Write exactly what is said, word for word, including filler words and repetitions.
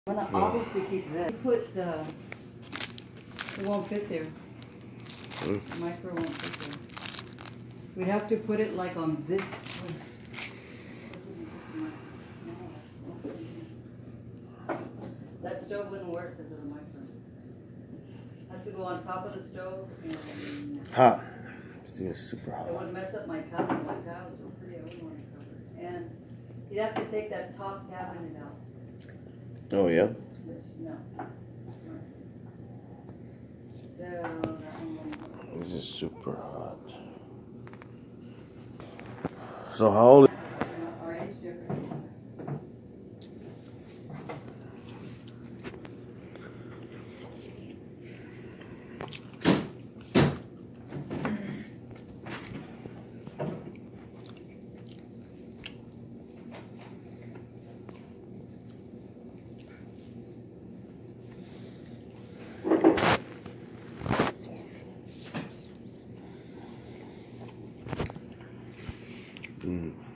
I'm gonna obviously keep this. Put the, it won't fit there. Mm. The micro won't fit there. We'd have to put it like on this. That stove wouldn't work because of the micro. Has to go on top of the stove and Hot. This thing is super it hot. would mess up my tile. My tiles were pretty, I wouldn't want to cover it. And you'd have to take that top cabinet out. Oh yeah. Which, no. So that one. This is super hot. So how old? Our age difference. Mm.